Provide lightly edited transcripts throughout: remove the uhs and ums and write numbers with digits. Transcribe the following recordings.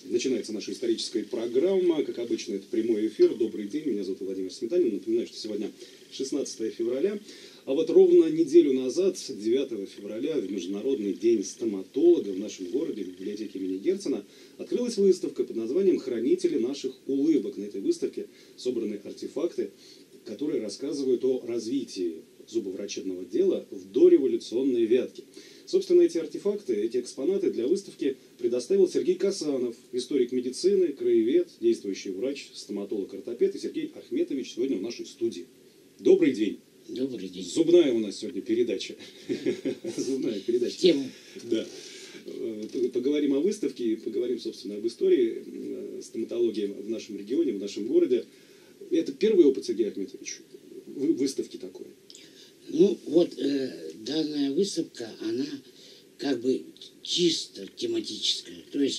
Начинается наша историческая программа. Как обычно, это прямой эфир. Добрый день, меня зовут Владимир Сметанин. Напоминаю, что сегодня 16 февраля. А вот ровно неделю назад, 9 февраля, в Международный день стоматолога в нашем городе, в библиотеке имени Герцена, открылась выставка под названием «Хранители наших улыбок». На этой выставке собраны артефакты, которые рассказывают о развитии зубоврачебного дела в дореволюционные Вятки. Собственно, эти артефакты, эти экспонаты для выставки предоставил Сергей Касанов, историк медицины, краевед, действующий врач, стоматолог-ортопед, и Сергей Ахметович сегодня в нашей студии. Добрый день. Добрый день. Зубная у нас сегодня передача. Зубная передача. Тему. Да. Поговорим о выставке, поговорим, собственно, об истории стоматологии в нашем регионе, в нашем городе. Это первый опыт, Сергей Ахметович, выставки такой? Ну, вот данная выставка, она как бы чисто тематическая. То есть...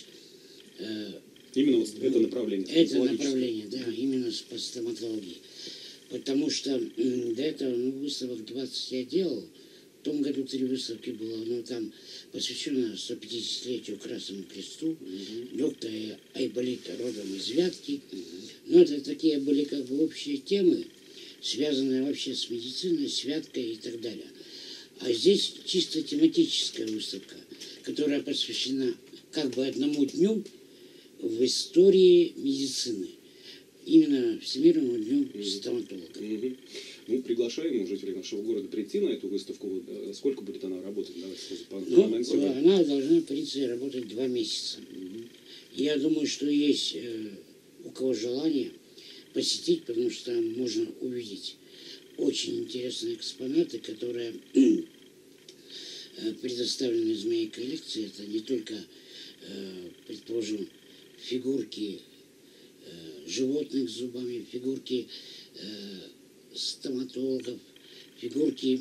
именно вот это направление. Это направление, да, именно по стоматологии. Потому что до этого выставок 20 я делал. В том году 3 выставки было, но там посвящено 150-летию Красному Кресту. Доктор Айболита родом из Вятки. Но это такие были как бы общие темы, связанные вообще с медициной, с Вяткой и так далее. А здесь чисто тематическая выставка, которая посвящена как бы одному дню в истории медицины. Именно Всемирному дню стоматолога. Ну, приглашаем жителей нашего города прийти на эту выставку. Сколько будет она работать? Она должна, в принципе, работать 2 месяца. Я думаю, что есть у кого желание посетить, потому что там можно увидеть очень интересные экспонаты, которые предоставлены из моей коллекции. Это не только, предположим, фигурки животных с зубами, фигурки стоматологов, фигурки...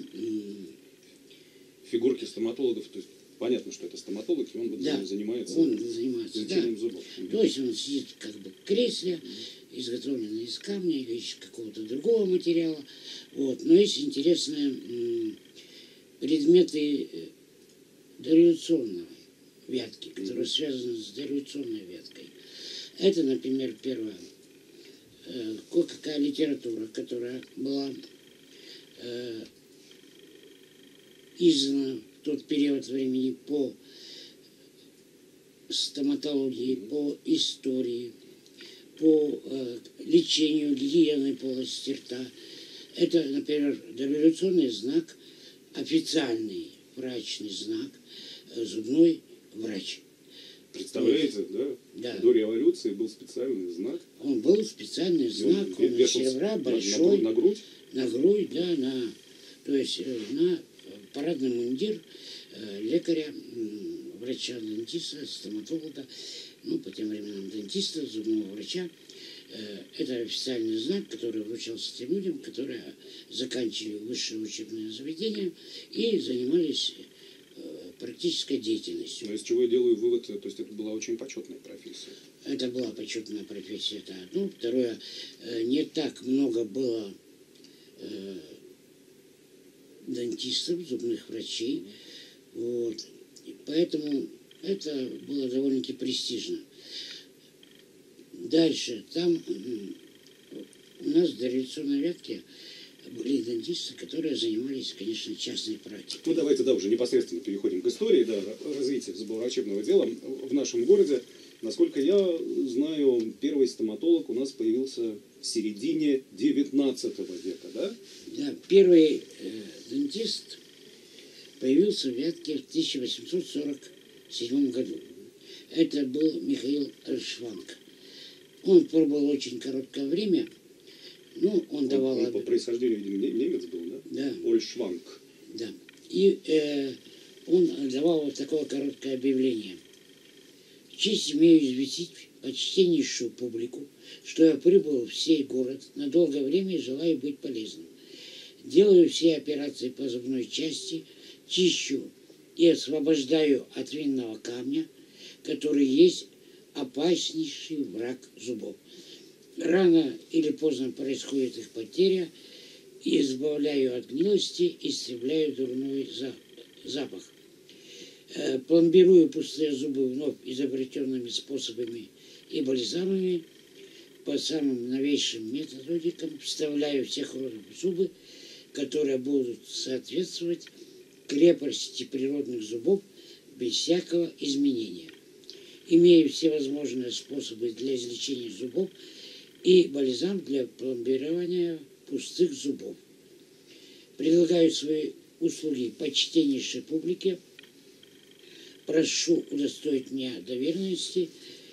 Фигурки стоматологов, то есть понятно, что это стоматолог, и он занимается лечением зубов. То есть он сидит как бы в кресле, изготовленный из камня или из какого-то другого материала. Вот. Но есть интересные предметы дореволюционной Вятки, которые связаны с дореволюционной Вяткой. Это, например, первое. Кое-какая литература, которая была издана в тот период времени по стоматологии, по истории, по лечению гигиены полости рта. Это, например, дореволюционный знак, официальный врачный знак, зубной врач. Представляете, да? До революции был специальный знак. Он был специальный знак, он из серебра, большой. На грудь? На грудь, да, то есть на парадный мундир лекаря, врача-дентиста, стоматолога, ну, по тем временам дентиста, зубного врача. Это официальный знак, который вручался тем людям, которые заканчивали высшее учебное заведение и занимались практической деятельностью. Но из чего я делаю вывод, то есть это была очень почетная профессия. Это была почетная профессия, это одно. Второе, не так много было дентистов, зубных врачей. Вот. И поэтому это было довольно-таки престижно. Дальше, там у нас в дореволюционной Вятке были дентисты, которые занимались, конечно, частной практикой. Ну, давайте, уже непосредственно переходим к истории, развития зубоврачебного дела в нашем городе. Насколько я знаю, первый стоматолог у нас появился в середине 19 века, да? Да, первый дентист появился в Вятке в 1847 году. Это был Михаил Ольшванг. Он пробовал очень короткое время. Ну, он давал... Он по происхождению, видимо, немец был, да? Да. Ольшванг. Да. И он давал вот такое короткое объявление. Честь имею известить почтеннейшую публику, что я прибыл в сей город на долгое время и желаю быть полезным. Делаю все операции по зубной части, чищу и освобождаю от винного камня, который есть опаснейший враг зубов. Рано или поздно происходит их потеря, и избавляю от гнилости, истребляю дурной запах. Пломбирую пустые зубы вновь изобретенными способами и бальзамами, по самым новейшим методикам, вставляю всех родов зубы, которые будут соответствовать крепости природных зубов без всякого изменения. Имею всевозможные способы для излечения зубов и бальзам для пломбирования пустых зубов. Предлагаю свои услуги почтеннейшей публике. Прошу удостоить меня доверенности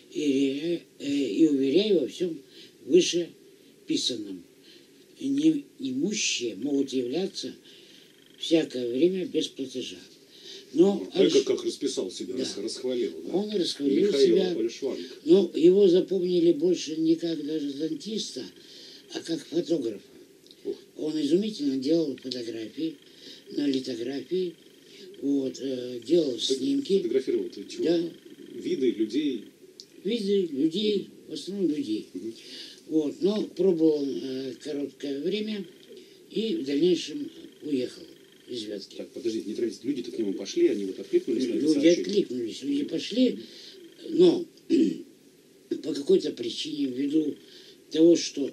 и уверяю во всем вышеписанном. Неимущие могут являться всякое время без платежа. Но как расписал себя, да, расхвалил. Да? Он расхвалил Михаил себя. Ольшванг. Но его запомнили больше не как даже дантиста, а как фотографа. Он изумительно делал фотографии, на литографии, вот, делал снимки. Фотографировал ты чего? Да. Виды людей. Виды людей, в основном людей. Вот, но пробовал он короткое время и в дальнейшем уехал из Вятки. Так, подождите, не тратите. Люди-то к нему пошли, они вот откликнулись на это Люди сообщение? откликнулись, люди пошли, но по какой-то причине, ввиду того, что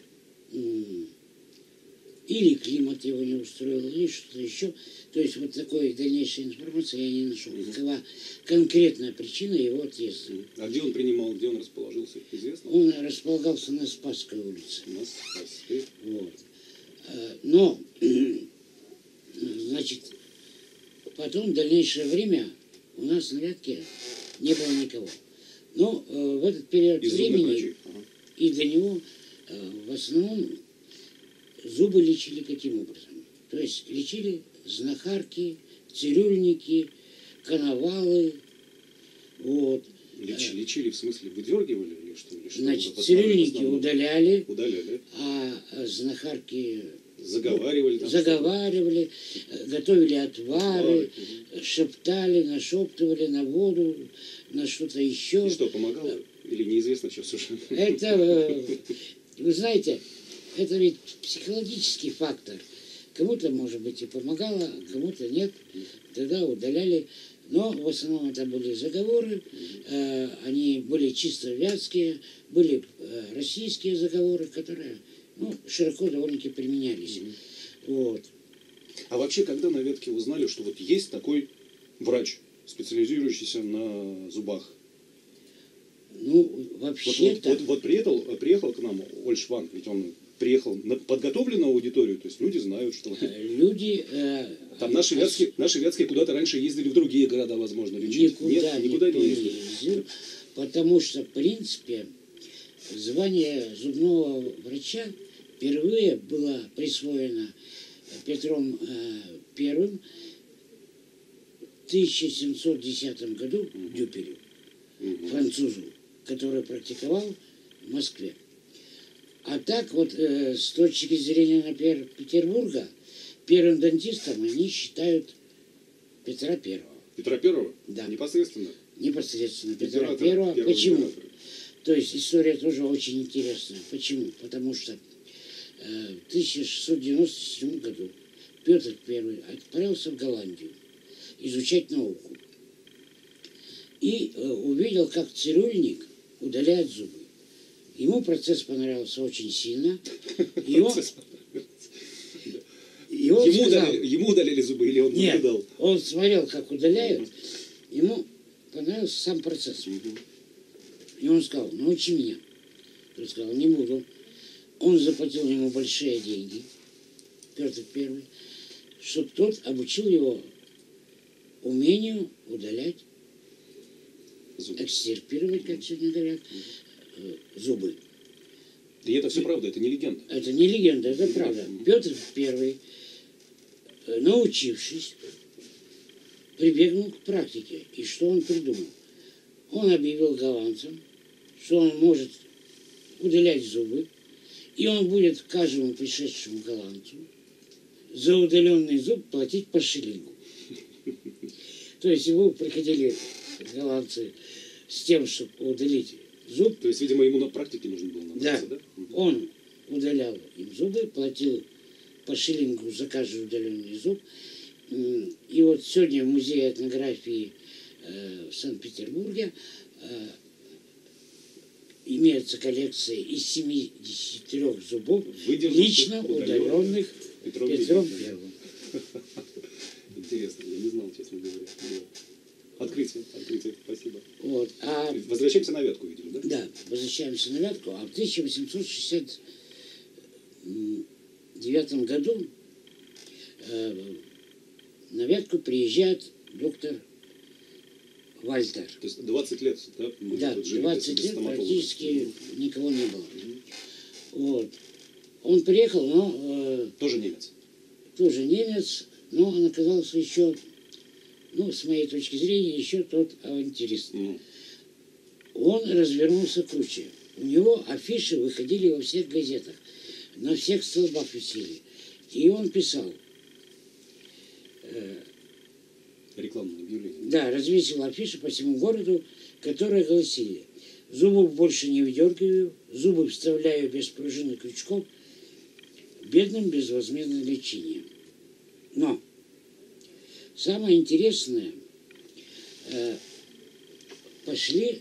или климат его не устроил, или что-то еще, то есть вот такой дальнейшей информации я не нашел. Какова конкретная причина его отъезда. А где он принимал, где он расположился, известно? Он располагался на Спасской улице. На Спасской. Вот. Но, значит, потом в дальнейшее время у нас на Вятке не было никого. Но в этот период Из зубных времени врачей. Ага. и до него в основном зубы лечили каким образом? То есть лечили знахарки, цирюльники, коновалы. Вот. Лечили в смысле выдергивали или что? Или что? Значит, В цирюльники основном удаляли, удаляли, а знахарки заговаривали. Там заговаривали, готовили отвары, Отвары, шептали, нашептывали на воду, на что-то еще. И что, помогало? Или неизвестно сейчас уже? Это, вы знаете, это ведь психологический фактор. Кому-то, может быть, и помогало, а кому-то нет. Тогда удаляли. Но в основном это были заговоры, они были чисто вятские, были российские заговоры, которые широко довольно-таки применялись. Вот. А вообще, когда на Вятке узнали, что вот есть такой врач, специализирующийся на зубах? Ну, вообще-то... Вот приехал к нам Ольшванг, ведь он приехал на подготовленную аудиторию, то есть люди знают, что... Люди... Там наши вятские куда-то раньше ездили в другие города, возможно, лечить. Никуда не ездили. Потому что, в принципе, звание зубного врача впервые было присвоено Петром I в 1710 году Дюпелю, французу, который практиковал в Москве. А так вот, с точки зрения, например, Петербурга, первым дантистом они считают Петра Первого. Петра Первого? Да. Непосредственно? Непосредственно Петра Первого. Почему? То есть история тоже очень интересная. Почему? Потому что в 1697 году Петр I отправился в Голландию изучать науку. И увидел, как цирюльник удаляет зубы. Ему процесс понравился очень сильно. Ему удаляли зубы или он наблюдал? Нет, он смотрел, как удаляют. Ему понравился сам процесс. И он сказал, научи меня. Я сказал, не буду. Он заплатил ему большие деньги, Петр I, чтобы тот обучил его умению удалять, экстирпировать, как сегодня говорят, зубы. И это все правда, это не легенда. Это не легенда, это правда. Петр I, научившись, прибегнул к практике. И что он придумал? Он объявил голландцам, что он может удалять зубы, и он будет каждому пришедшему голландцу за удаленный зуб платить по шиллингу. То есть его приходили голландцы с тем, чтобы удалить зуб. То есть, видимо, ему на практике нужно было набраться, да? Он удалял им зубы, платил по шиллингу за каждый удаленный зуб. И вот сегодня в музее этнографии в Санкт-Петербурге имеется коллекция из 73 зубов, лично удаленных Петром Первым. Интересно, я не знал, честно говоря. Открытие, спасибо. Вот. Возвращаемся на Вятку, видели, да? Да, возвращаемся на Вятку. А в 1869 году на Вятку приезжает доктор Вальтер. То есть 20 лет, да? Да, 20 лет практически никого не было. Вот. Он приехал, но... Тоже немец? Тоже немец, но он оказался еще, ну, с моей точки зрения, еще тот авантюрист. Он развернулся круче. У него афиши выходили во всех газетах, на всех столбах висели. И он писал... Рекламное объявление. Да, развесил афиши по всему городу, которые гласили: зубов больше не выдергиваю, зубы вставляю без пружин и крючков, бедным безвозмездное лечение. Но самое интересное, пошли,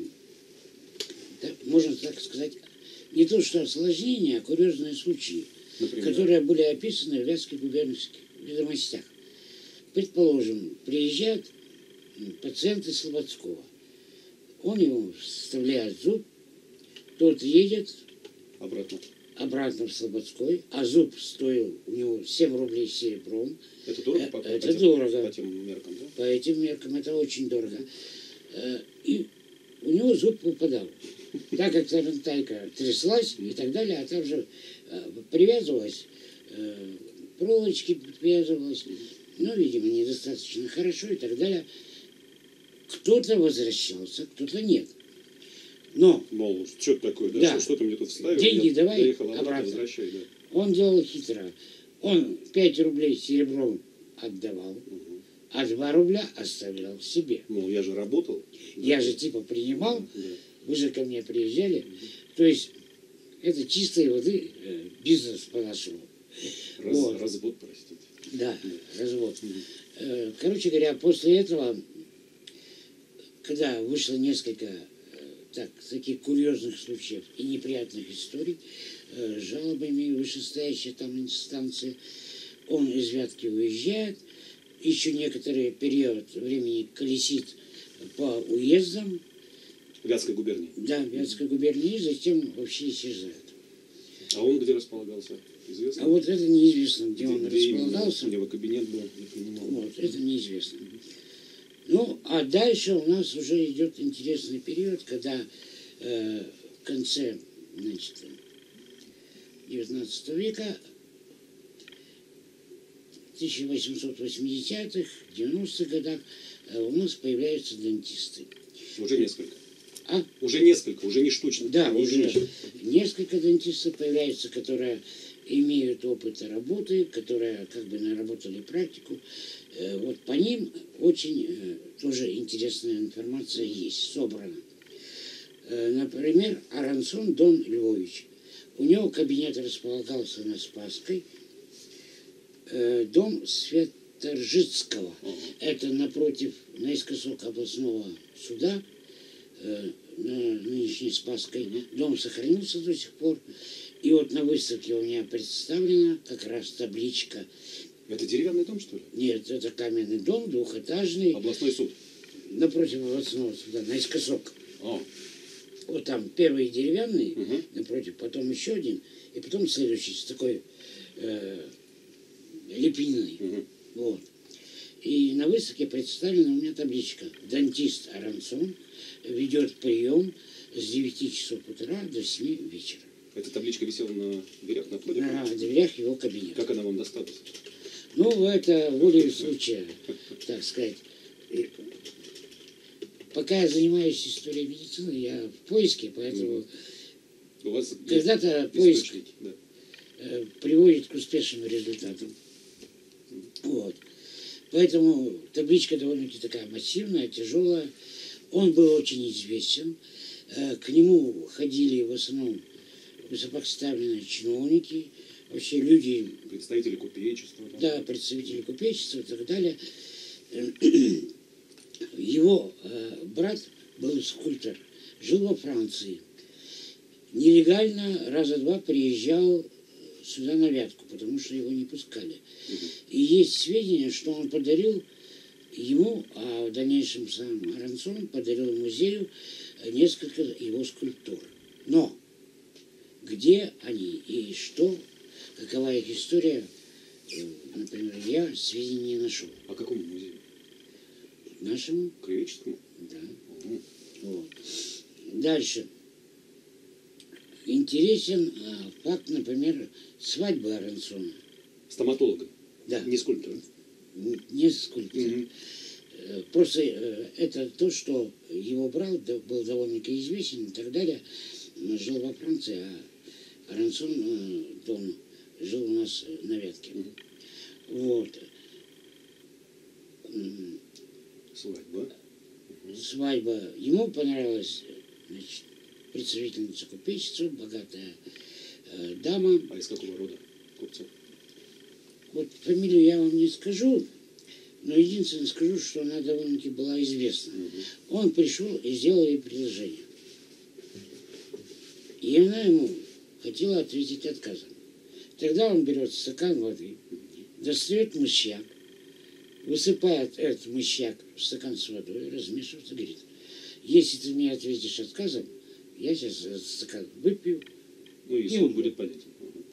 можно так сказать, не то что осложнения, а курьезные случаи, например, которые были описаны в Вятских губернских ведомостях. Предположим, приезжает пациент из Слободского. Он ему вставляет зуб, тот едет обратно в Слободской, а зуб стоил у него 7 рублей серебром. Это дорого? Это дорого. По этим меркам, да? По этим меркам это очень дорого. И у него зуб выпадал. Так как тарантайка тряслась и так далее, а там же привязывалась, проволочки привязывалась. Ну, видимо, недостаточно хорошо и так далее. Кто-то возвращался, кто-то нет. Но... Мол, что такое, да? Да. Что ты мне тут вставил? Деньги я давай доехал обратно. Возвращай, да. Он делал хитро. Он 5 рублей серебром отдавал, а 2 рубля оставлял себе. Мол, я же работал. Я же типа принимал, Да. вы же ко мне приезжали. То есть это чистой воды бизнес по-нашему. Вот. Развод, простите. Да, развод. Короче говоря, после этого, когда вышло несколько таких курьезных случаев и неприятных историй, жалобами вышестоящей там инстанции, он из Вятки уезжает, еще некоторый период времени колесит по уездам. Вятской губернии. Да, Вятской губернии, затем вообще исчезает. А он где располагался? Известно? А вот это неизвестно, где он располагался. У него кабинет был, не понимал. Вот, это неизвестно. Ну, а дальше у нас уже идет интересный период, когда в конце, значит, 19 века, 1880-х, 90-х годах у нас появляются дантисты. Уже несколько. А? Уже несколько, уже не штучно. Да, не уже единично. несколько дантистов появляются, которые имеют опыт работы, которые как бы наработали практику. Вот по ним очень тоже интересная информация есть, собрана. Например, Арансон Дон Львович. У него кабинет располагался на Спасской, дом Светоржицкого. Это напротив, наискосок областного суда, на нынешней Спасской. Дом сохранился до сих пор. И вот на выставке у меня представлена как раз табличка. Это деревянный дом, что ли? Нет, это каменный дом, двухэтажный. Областной суд. Напротив областного суда, наискосок. О. Вот там первый деревянный, Угу. напротив, потом еще один, и потом следующий с такой лепниной. Угу. Вот. И на выставке представлена у меня табличка. Дантист Арансон ведет прием с 9 часов утра до 7 вечера. Эта табличка висела на дверях, на входе? На дверях его кабинета. Как она вам досталась? Ну, это волей случая, так сказать. Пока я занимаюсь историей медицины, я в поиске, поэтому У вас когда-то поиск источники, да. приводит к успешным результатам. Вот. Поэтому табличка довольно-таки такая массивная, тяжелая. Он был очень известен. К нему ходили в основном высокопоставленные чиновники, вообще люди... Представители купечества. Да, представители купечества и так далее. Его брат был скульптор, жил во Франции. Нелегально раза два приезжал сюда на Вятку, потому что его не пускали. И есть сведения, что он подарил ему, а в дальнейшем сам Аронсон подарил музею несколько его скульптур. Но где они и что, какова их история, например, я сведений не нашел. А какому музею? Нашему? Краеведческому? Да. Вот. Дальше. Интересен факт, например, свадьбы Аронсона. Стоматолога? Да. Не скульптора? Не скульптор. Просто это то, что его брат был довольно-таки известен и так далее. Жил во Франции, а Аронсон Дон жил у нас на Вятке. Вот. Свадьба. Свадьба. Ему понравилась, значит, представительница купечества, богатая дама. А из какого рода купцов? Вот фамилию я вам не скажу, но единственное скажу, что она довольно-таки была известна. Он пришел и сделал ей предложение. И она ему хотела ответить отказом. Тогда он берет стакан воды, достает мышьяк, высыпает этот мышьяк в стакан с водой, размешивает и говорит: если ты мне ответишь отказом, я сейчас этот стакан выпью. Ну и суд будет понятен.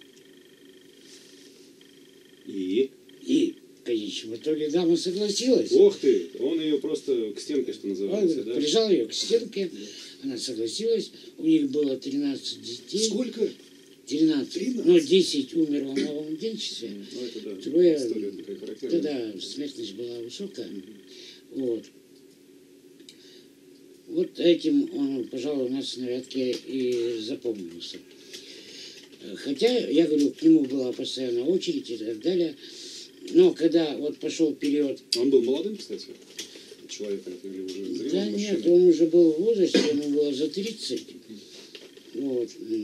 И? И, конечно, в итоге дама согласилась. Ох ты! Он ее просто к стенке, что называется, Он да? прижал ее к стенке, она согласилась. У них было 13 детей. Сколько? 13. Но 10 умерло в младенчестве. Ну это да, Трое, история такая характерная. тогда смертность была высокая. Вот. Вот этим он, пожалуй, у нас на Вятке и запомнился. Хотя, я говорю, к нему была постоянно очередь и так далее. Но когда вот пошел период... Он был молодым, кстати, человеком, или уже зрелым Да мужчиной? нет, он уже был в возрасте, ему было за 30. Вот.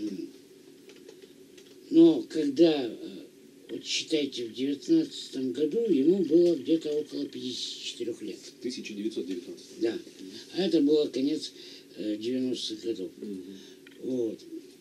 Но когда, вот считайте, в 19 году ему было где-то около 54 лет. 1919. Да. А это было конец 90-х годов. Вот.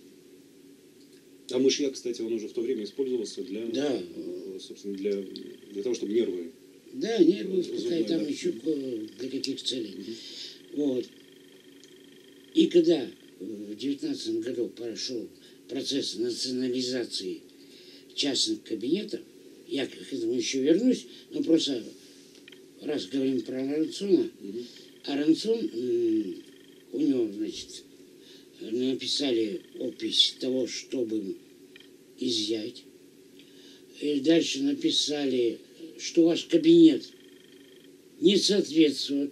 А мышьяк, кстати, он уже в то время использовался для, Да. собственно, для того, чтобы нервы... Да, нервы, Зубной, пускай там да. еще для каких целей. Вот. И когда в 19 году прошел процесс национализации частных кабинетов, я к этому еще вернусь, но просто раз говорим про Аронсона, Аронсон, у него, значит, написали опись того, чтобы изъять. И дальше написали, что ваш кабинет не соответствует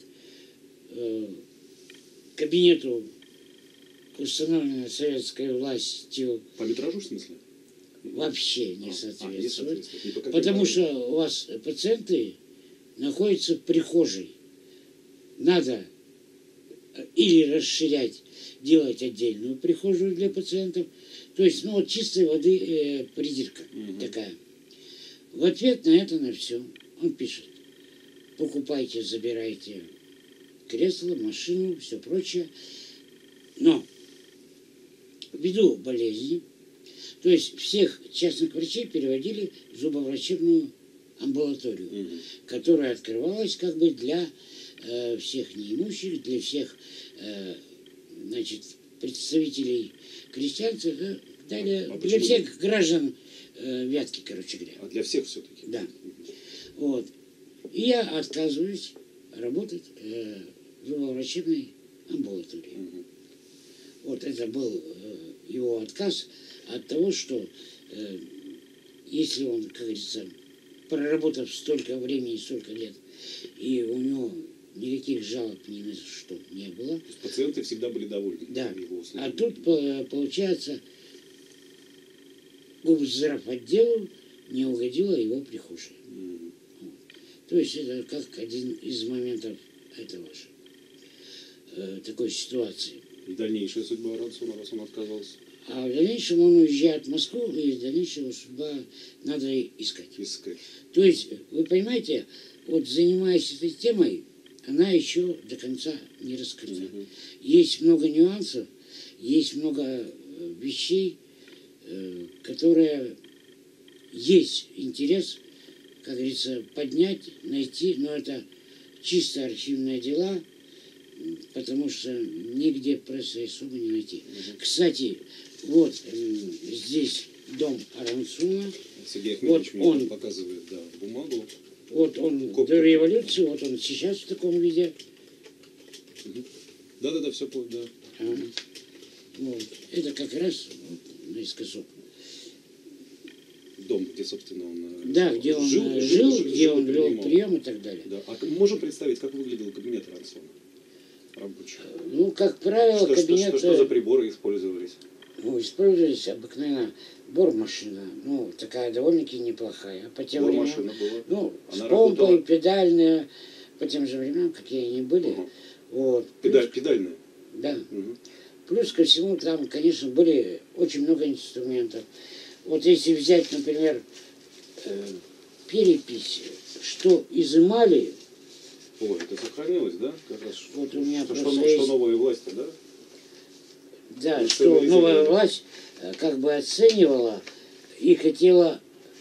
кабинету, установленному советской властью, По метражу, в смысле? вообще не Не соответствует. соответствует. Ни по каким Потому что параметрам. у вас пациенты находятся в прихожей. Надо или расширять, делать отдельную прихожую для пациентов. То есть, ну, вот чистой воды придирка такая. В ответ на это, на все, он пишет: покупайте, забирайте кресло, машину, все прочее. Но ввиду болезни, то есть всех частных врачей переводили в зубоврачебную амбулаторию, которая открывалась как бы для всех неимущих, для всех значит, представителей крестьянства, далее, А для почему? всех граждан Вятки, короче говоря. А для всех все-таки? Да. Вот. И я отказываюсь работать в зубоврачебной амбулатории. Вот это был его отказ от того, что если он, как говорится, проработав столько времени, столько лет, и у него никаких жалоб ни на что не было. То есть пациенты всегда были довольны. Да. Его услугами. А тут, получается, госздрав отделу не угодила его прихожая. Вот. То есть это как один из моментов этого же, такой ситуации. И дальнейшая судьба Аронсона, раз он отказался А в дальнейшем он уезжает в Москву, и дальнейшая судьба надо искать. искать. То есть, вы понимаете, вот занимаясь этой темой, она еще до конца не раскрыта. Есть много нюансов, есть много вещей, которые есть интерес, как говорится, поднять, найти, но это чисто архивные дела, потому что нигде прессы особо не найти. Кстати, вот здесь дом Аронсуна. Сергей Ахметович вот мне показывает, да, бумагу. Вот он до революции, вот он сейчас в таком виде. Да-да-да, все, да. Вот. Это как раз вот, наискосок. Дом, где, собственно, он да, где он жил, где он вел прием и так далее. Да. А можем представить, как выглядел кабинет Аронсона? Рабочий. Ну, как правило, кабинет... Что за приборы использовались? Ну, использовались обыкновенно бормашина. Ну, такая довольно-таки неплохая. По тем временам, ну, с помпой, педальная. По тем же временам, какие они были. Вот. Педальная? Да. Плюс ко всему, там, конечно, были очень много инструментов. Вот если взять, например, перепись, что изымали... Ой, это сохранилось, да? Как раз, вот у меня что новая власть, да? Да, что новая власть как бы оценивала и хотела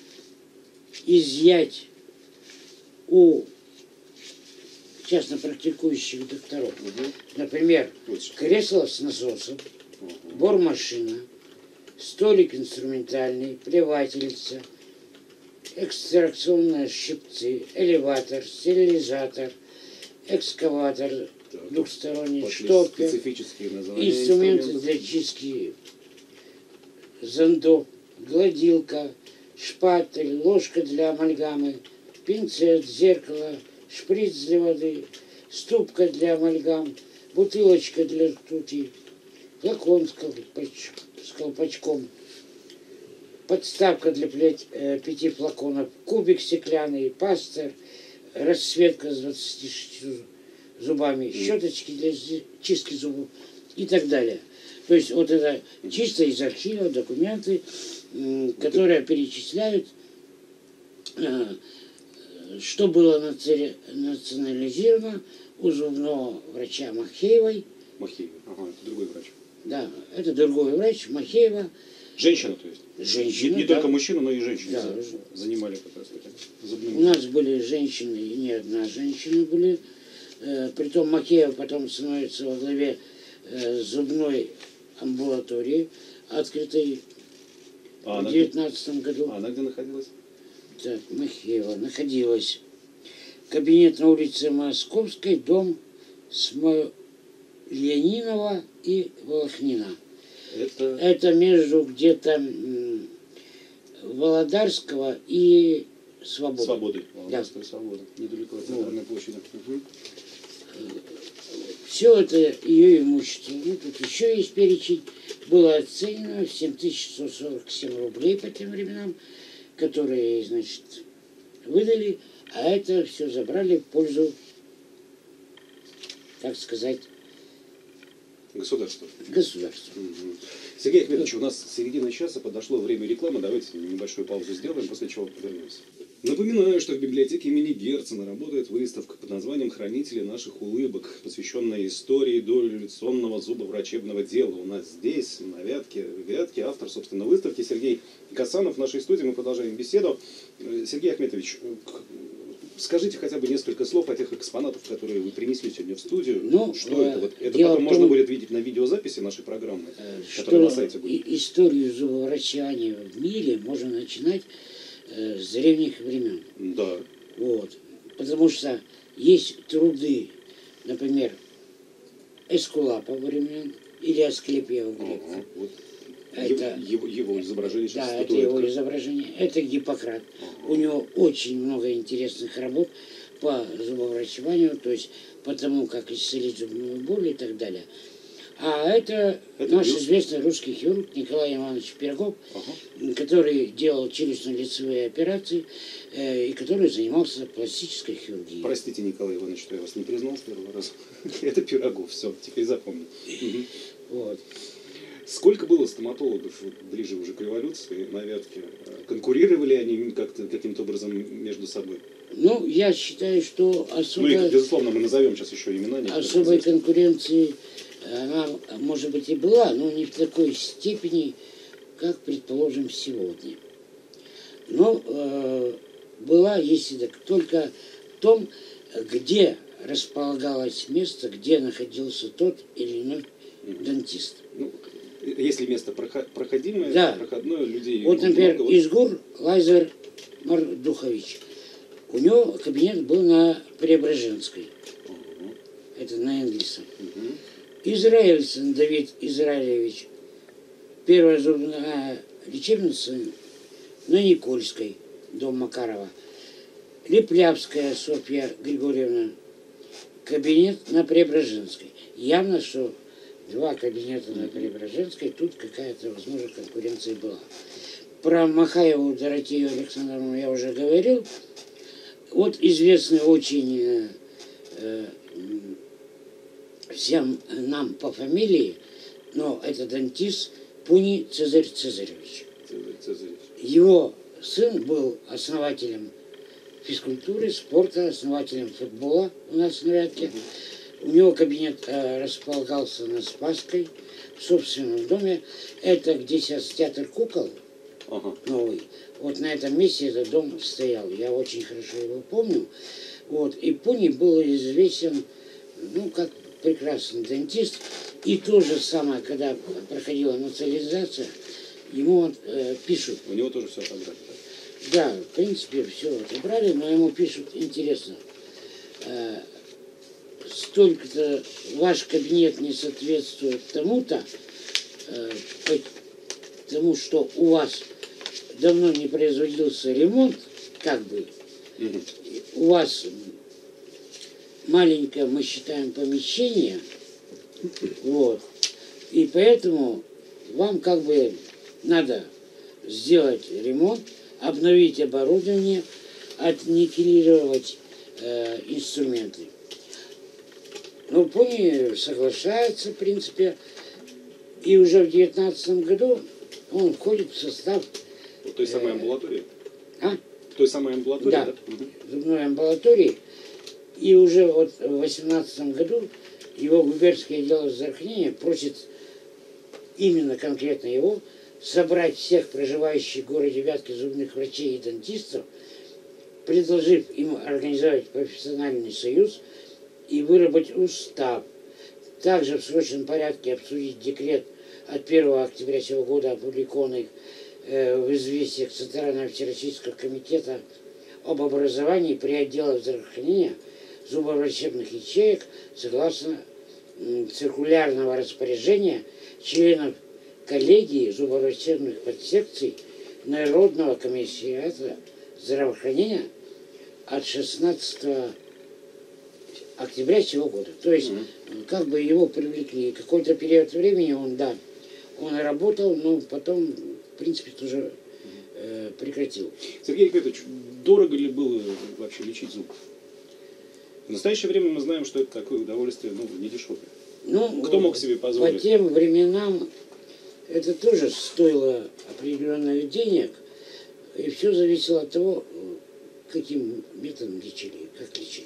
изъять у частно практикующих докторов. Например, кресло с насосом, бормашина, столик инструментальный, плевательница, экстракционные щипцы, элеватор, стерилизатор, экскаватор, двухсторонний штопер, инструменты для чистки зондов, гладилка, шпатель, ложка для амальгамы, пинцет, зеркало, шприц для воды, ступка для амальгам, бутылочка для ртути, флакон с колпачком, подставка для 5 флаконов, кубик стеклянный, пастер, расцветка с 26 зубами, щеточки для чистки зубов и так далее. То есть вот это чисто из архива документы, которые перечисляют, что было национализировано у зубного врача Махеевой. Махеева, ага, это другой врач. Да, это другой врач, Махеева. Женщина, то есть? Женщина, не только мужчина, но и женщины да. занимали как раз зубными. У нас были женщины, и не одна женщина были. Притом Махеева потом становится во главе зубной амбулатории, открытой в 19 году. А она где находилась? Так, Махеева находилась. Кабинет на улице Московской, дом Смольянинова и Волохнина. Это между где-то Володарского и Свободы. Свободы. Володарская, да. Свобода. Недалеко от Центральной площади. Все это ее имущество. Ну, тут еще есть перечень. Было оценено в 7147 рублей по тем временам, которые, значит, выдали, а это все забрали в пользу, так сказать, государства. Сергей Ахметович, у нас середина часа, подошло время рекламы. Давайте небольшую паузу сделаем, после чего вернемся. Напоминаю, что в библиотеке имени Герцена работает выставка под названием «Хранители наших улыбок», посвященная истории дореволюционного зубоврачебного дела. У нас здесь, на Вятке, автор, собственно, выставки Сергей Касанов. В нашей студии мы продолжаем беседу. Сергей Ахметович, скажите хотя бы несколько слов о тех экспонатах, которые вы принесли сегодня в студию. Ну, что это? Вот, это потом можно будет видеть на видеозаписи нашей программы, которая на сайте будет. Историю зубоврачевания в мире можно начинать с древних времен. Да. Вот. Потому что есть труды, например, Эскулапа времен или Асклепия у греков. Вот. Это его изображение. Да, это его изображение. Это Гиппократ. У него очень много интересных работ по зубоврачеванию, то есть по тому, как исцелить зубную боль и так далее. А это наш известный русский хирург Николай Иванович Пирогов, который делал челюстно-лицевые операции и который занимался пластической хирургией. Простите, Николай Иванович, что я вас не признал в первый раз. Это Пирогов, все, теперь запомню. Вот. Сколько было стоматологов вот, ближе уже к революции на Вятке? Конкурировали они как-то каким-то образом между собой? Ну, я считаю, что Ну и, безусловно, мы назовем сейчас еще имена. особой конкуренции, она, может быть, и была, но не в такой степени, как, предположим, сегодня. Но была, если так, только в том, где располагалось место, где находился тот или иной дантист. Ну, если место проходимое, да. проходное, людей... Вот, например, много, Изгур Лазар Мардухович. У него кабинет был на Преображенской. Это на Энгельса. Израильсон Давид Израилевич. Первая зубная лечебница на Никольской, дом Макарова. Леплявская Софья Григорьевна. Кабинет на Преображенской. Явно, что два кабинета на Преображенской, тут какая-то, возможно, конкуренция была. Про Махаеву Доротею Александровну я уже говорил. Вот известный очень всем нам по фамилии, но это дантист Пуни Цезарь Цезаревич. Его сын был основателем физкультуры, спорта, основателем футбола у нас на Вятке. У него кабинет располагался на Спасской, в собственном доме. Это где сейчас театр кукол новый. Вот на этом месте этот дом стоял. Я очень хорошо его помню. Вот. И Пуни был известен, ну, как прекрасный дантист. И то же самое, когда проходила национализация, ему пишут. У него тоже все отобрали. Да, в принципе, все отобрали, но ему пишут интересно. Столько-то ваш кабинет не соответствует тому-то, потому что у вас давно не производился ремонт, как бы. У вас маленькое, мы считаем, помещение, вот, и поэтому вам как бы надо сделать ремонт, обновить оборудование, отникелировать инструменты. Ну, Пуни соглашается, в принципе, и уже в 19 году он входит в состав... В той самой амбулатории? А? В той самой амбулатории, да? Зубной амбулатории. И уже вот в 18 году его губернское отдел здравоохранения просит именно конкретно его собрать всех проживающих в городе Вятке зубных врачей и дантистов, предложив им организовать профессиональный союз и выработать устав. Также в срочном порядке обсудить декрет от 1 октября сего года, опубликованный в известиях Центрального всероссийского комитета об образовании при отделах здравоохранения зубоврачебных ячеек согласно циркулярного распоряжения членов коллегии зубоврачебных подсекций Народного комиссариата здравоохранения от 16 октября сего года. То есть, как бы его привлекли. Какой-то период времени он работал, но потом, в принципе, тоже прекратил. Сергей Ахметович, дорого ли было вообще лечить зуб? В настоящее время мы знаем, что это такое удовольствие, ну, не дешевое. Ну, кто мог себе позволить? По тем временам это тоже стоило определенных денег, и все зависело от того, каким методом лечили, как лечили.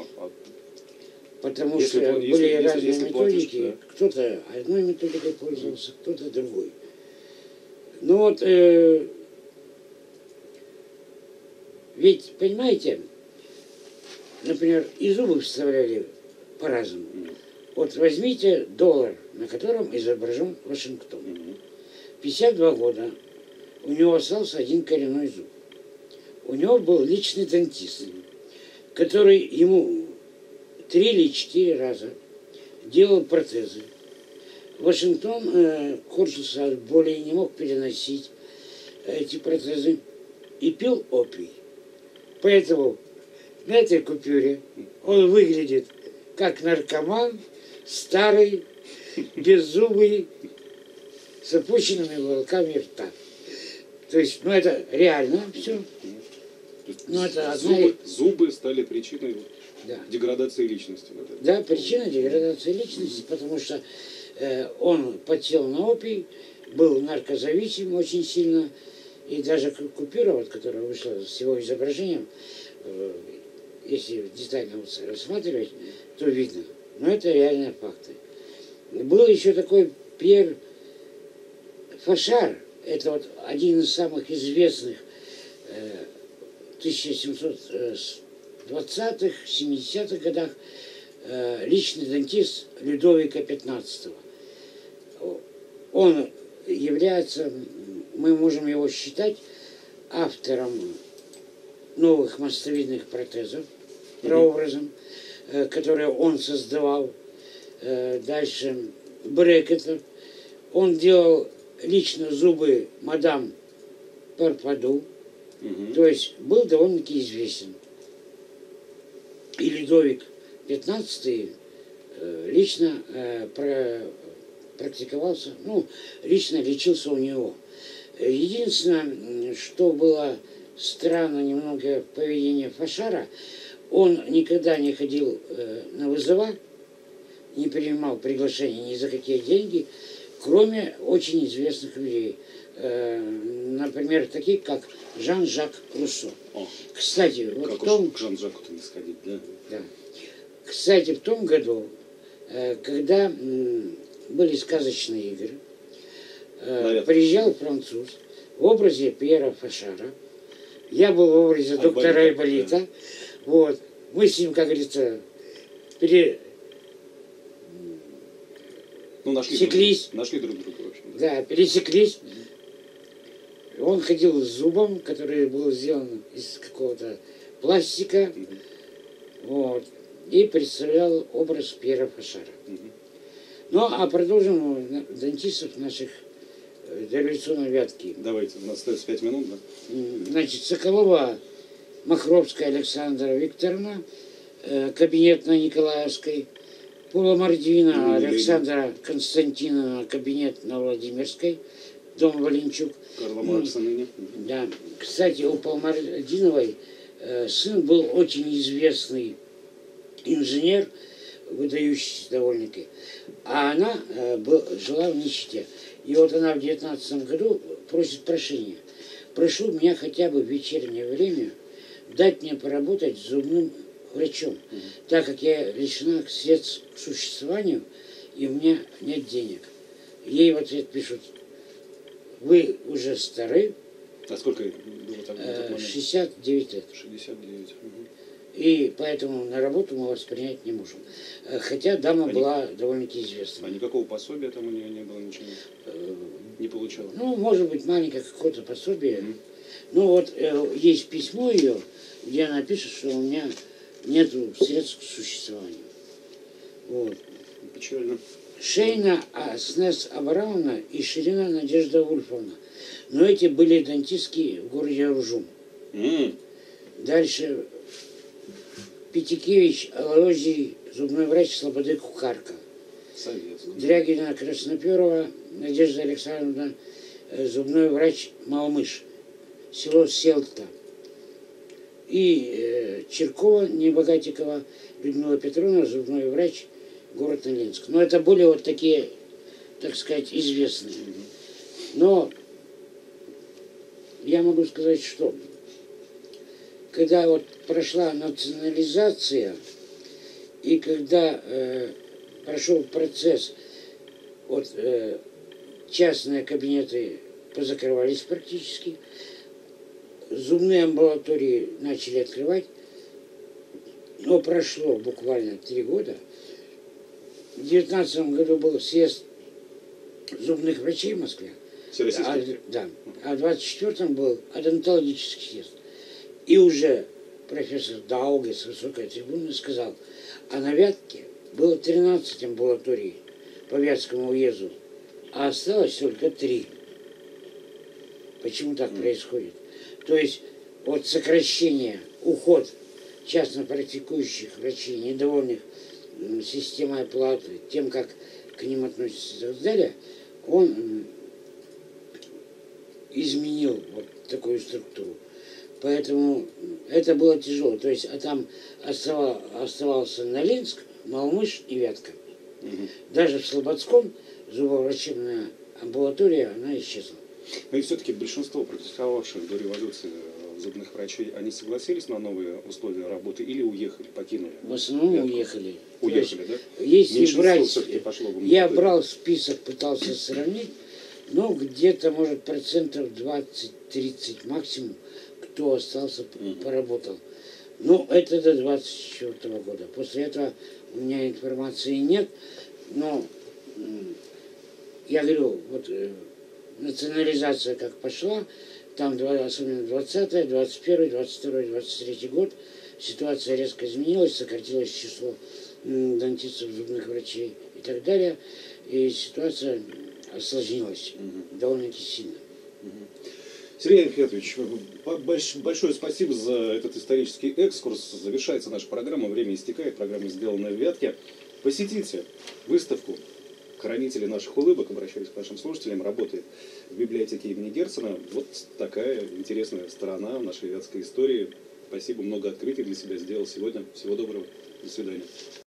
Потому что были разные методики. Да. Кто-то одной методикой пользовался, кто-то другой. Ну вот, ведь, понимаете, например, и зубы вставляли по-разному. Вот возьмите доллар, на котором изображен Вашингтон. 52 года у него остался один коренной зуб. У него был личный дантист, который ему 3 или 4 раза делал протезы. Вашингтон корчился от боли и не мог переносить эти протезы и пил опий. Поэтому на этой купюре он выглядит как наркоман, старый, беззубый, с опущенными уголками рта. То есть, ну это реально все. Но это зубы стали причиной деградации личности. Да, причина деградации личности, потому что Он подсел на опий, был наркозависим очень сильно, и даже купюра, вот, которая вышла с его изображением, если детально рассматривать, то видно. Но это реальные факты. Был еще такой Пьер Фашар, это вот один из самых известных 1720-х, 70-х годах личный дантист Людовика XV. Он является, мы можем его считать автором новых мостовидных протезов, прообразом, которые он создавал. Дальше брекетов. Он делал лично зубы мадам Парпаду. То есть был довольно-таки известен. И Людовик XV лично практиковался, ну, лично лечился у него. Единственное, что было странно немного в поведении Фашара, он никогда не ходил на вызова, не принимал приглашений ни за какие деньги, кроме очень известных людей. Например, таких, как Жан-Жак Руссо. Кстати, вот как в том... к Жан-Жаку-то не сходить, да? Да. Кстати, в том году, когда были сказочные игры, приезжал француз в образе Пьера Фашара. Я был в образе доктора Айболита. Да. Вот. Мы с ним, как говорится, пересеклись. Нашли друг друга, в общем. Да, пересеклись. Он ходил с зубом, который был сделан из какого-то пластика. Вот. И представлял образ Пьера Фашара. Ну, а продолжим дантистов наших дореволюционной вятки. Давайте, у нас остается 5 минут, да? Значит, Соколова Махровская Александра Викторовна, кабинет на Николаевской, Пула-Мордвина Александра Константиновна, кабинет на Владимирской, дом Валенчук. Карла Маркса ныне. Да. Кстати, у Палмардиновой сын был очень известный инженер, выдающийся довольно-таки, а она жила в нищете. И вот она в 19 году просит прощения. Прошу меня хотя бы в вечернее время дать мне поработать с зубным врачом, так как я лишена средств к существованию, и у меня нет денег. Ей в ответ пишут: вы уже стары. А сколько было тогда? 69 лет. 69. И поэтому на работу мы вас принять не можем. Хотя дама была довольно-таки известна. А никакого пособия там у нее не было, ничего? Не получала? Ну, может быть, маленькое какое-то пособие. Ну, вот есть письмо ее, где она пишет, что у меня нет средств к существованию. Вот. Печально. Шейна Снес Абрамовна и Ширина Надежда Вульфовна. Но эти были дантистки в городе Ружум. Дальше Пятикевич Алозий, зубной врач Слободы Кухарка. Советская. Дрягина Красноперова Надежда Александровна, зубной врач Малмыш, село Селта. И Черкова Небогатикова Людмила Петровна, зубной врач, город Ноленск. Но это более вот такие, так сказать, известные. Но я могу сказать, что когда вот прошла национализация и когда прошел процесс, вот частные кабинеты позакрывались практически, зубные амбулатории начали открывать, но прошло буквально 3 года. В 19 году был съезд зубных врачей в Москве. Да. А в 24-м был одонтологический съезд. И уже профессор Дауге с высокой трибуны сказал, а на Вятке было 13 амбулаторий по Вятскому уезду, а осталось только 3. Почему так происходит? То есть вот сокращение, уход частно практикующих врачей, недовольных системой оплаты, тем, как к ним относятся и так далее, он изменил вот такую структуру. Поэтому это было тяжело. То есть, а там оставался Нолинск, Малмыш и Вятка. Даже в Слободском зубоврачебная амбулатория, она исчезла. Но и все-таки большинство практиковавших до революции зубных врачей, они согласились на новые условия работы или уехали, покинули? В основном уехали. Уехали, да? Если Меньшинство брать, все-таки пошло в я амбулаторию. брал список, пытался сравнить, но где-то, может, процентов 20-30 максимум, кто остался, поработал. Ну, это до 24 года. После этого у меня информации нет, но я говорю, вот национализация как пошла, там особенно 20-й, 21-й, 22-й, 23-й год, ситуация резко изменилась, сократилось число дантистов, зубных врачей и так далее, и ситуация осложнилась довольно-таки сильно. Сергей Анхетович, большое спасибо за этот исторический экскурс. Завершается наша программа, время истекает, программа сделана в Вятке. Посетите выставку «Хранители наших улыбок», обращаюсь к нашим слушателям, работает в библиотеке имени Герцена. Вот такая интересная сторона нашей вятской истории. Спасибо, много открытий для себя сделал сегодня. Всего доброго, до свидания.